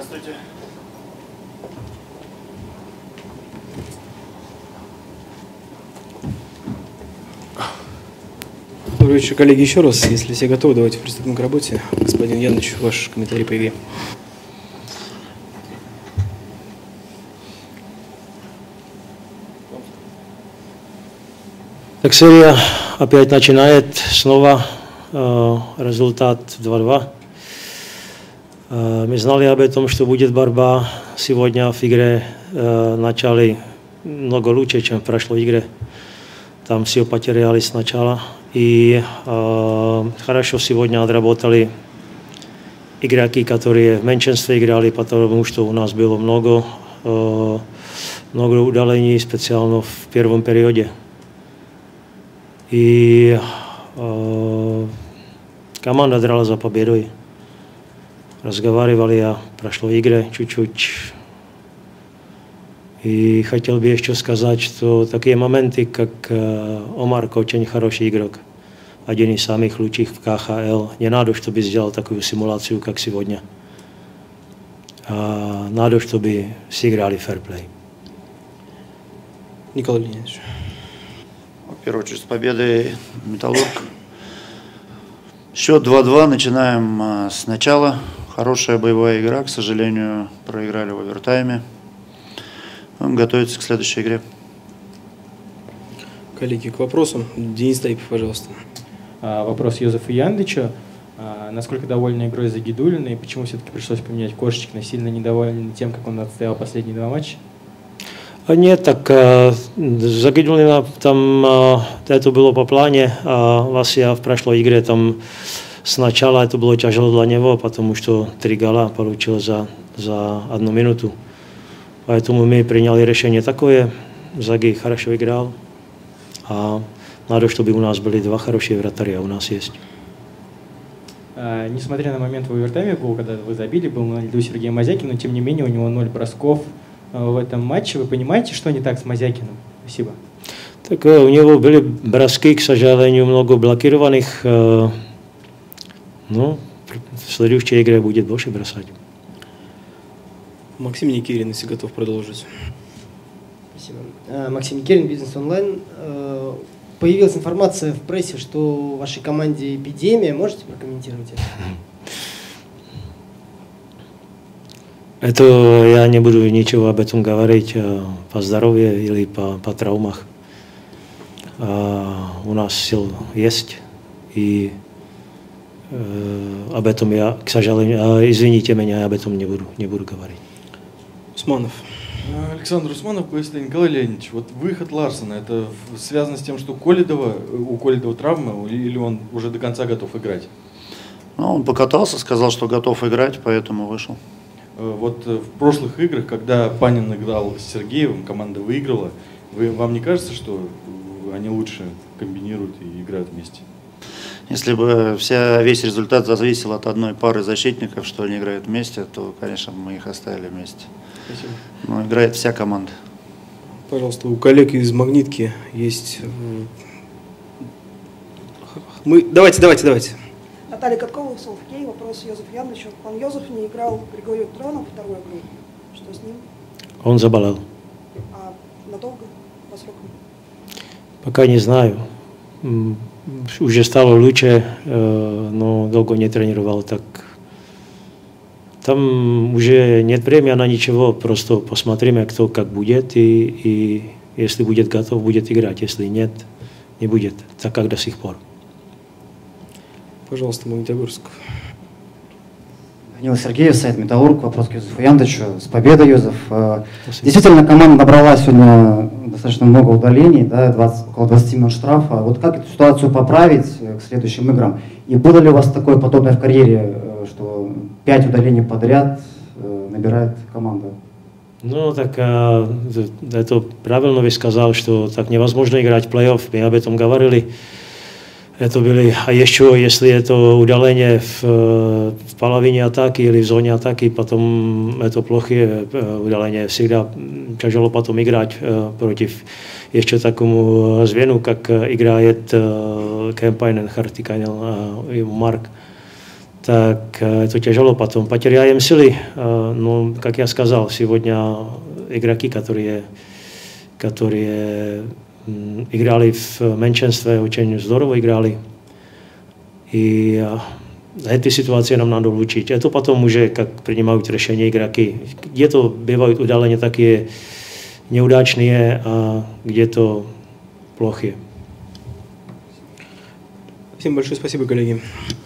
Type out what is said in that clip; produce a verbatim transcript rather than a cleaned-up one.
Здравствуйте. Добрый вечер, коллеги, еще раз. Если все готовы, давайте приступим к работе. Господин Яныч, ваш комментарий по игре. Так серия опять начинает снова, э, результат два-два. Э, мы знали об этом, что будет борьба сегодня в игре. Э, начали много лучше, чем в прошлой игре. Там все потеряли сначала. И э, хорошо сегодня отработали игроки, которые в меньшинстве играли, потому что у нас было много, э, много удалений, специально в первом периоде. И э, команда драла за победой. Разговаривали о прошлой игре чуть-чуть. И хотел бы еще сказать, что такие моменты, как э, Омар, очень хороший игрок, один из самых лучших в ка ха эл. Не надо, чтобы сделал такую симуляцию, как сегодня. А надо, чтобы сыграли фэрплей. Николай Леонидович. В первую очередь с победой «Металлург». Счет два-два. Начинаем с начала. Хорошая боевая игра. К сожалению, проиграли в овертайме. Будем готовиться к следующей игре. Коллеги, к вопросам. Денис Таипов, пожалуйста. Вопрос Йозефу Яндычу. Насколько довольны игрой Загидуллина и почему все-таки пришлось поменять Кошечкина? Сильно недовольны тем, как он отстоял последние два матча? Нет, так Загидуллина там это было по плане. Вася в прошлой игре там сначала это было тяжело для него, потому что три гола получил за, за одну минуту. Поэтому мы приняли решение такое. Заги хорошо играл. А надо, чтобы у нас были два хорошие вратаря, у нас есть. А, несмотря на момент в овертайме, гол, когда вы забили, был на льду Сергей Мазякин, но тем не менее у него ноль бросков в этом матче. Вы понимаете, что не так с Мазякиным? Спасибо. Так у него были броски, к сожалению, много блокированных. Ну, в следующей игре будет больше бросать. Максим Никирин, если готов продолжить. Спасибо. Максим Никирин, Бизнес Онлайн. Появилась информация в прессе, что в вашей команде эпидемия. Можете прокомментировать это? Это я не буду ничего об этом говорить по здоровью или по, по травмах. А, у нас сил есть, и э, об этом я, к сожалению, извините меня, я об этом не буду, не буду говорить. Усманов. Александр Усманов, поясни, Николай Леонидович, вот выход Ларсена, это связано с тем, что Коледова, у Коледова травма, или он уже до конца готов играть? Ну, он покатался, сказал, что готов играть, поэтому вышел. Вот в прошлых играх, когда Панин играл с Сергеевым, команда выиграла, вы, вам не кажется, что они лучше комбинируют и играют вместе? Если бы вся, весь результат зависел от одной пары защитников, что они играют вместе, то, конечно, мы их оставили вместе. Спасибо. Но играет вся команда. Пожалуйста, у коллег из «Магнитки» есть... Мы... Давайте, давайте, давайте. Наталья Каткова, Солфкей. Вопрос Йозеф Яновичу. Пан Йозеф не играл Григорий Тронов вторую игру. Что с ним? Он заболел. А надолго? По срокам? Пока не знаю. Уже стало лучше, но долго не тренировал. Так. Там уже нет времени на ничего, просто посмотрим, кто как будет, и, и если будет готов, будет играть, если нет, не будет, так как до сих пор. Пожалуйста, Магнитогорск. Данила Сергеев, сайт «Металлург». Вопрос к Йозефу Яндычу. С победой, Йозеф. Действительно, команда набрала сегодня достаточно много удалений, да, двадцать, около двадцати минут штрафа. Вот как эту ситуацию поправить к следующим играм? И было ли у вас такое подобное в карьере, что пять удалений подряд набирает команда? Ну, так это правильно вы сказали, что так невозможно играть в плей-офф. Мы об этом говорили. Это были, а еще, если это удаление в, в половине атаки или в зоне атаки, потом это плохие удаления. Всегда тяжело потом играть против еще такому звену, как играет Кемпайнен, Хартикайнен и Марк. так это тяжело потом. Потеряем силы. Но, как я сказал, сегодня игроки, которые, которые играли в меньшинстве, очень здорово играли. И эти ситуации нам надо улучшить. Это потом уже, как принимают решения игроки. Где-то бывают удаления такие неудачные, а где-то плохие. Всем большое спасибо, коллеги.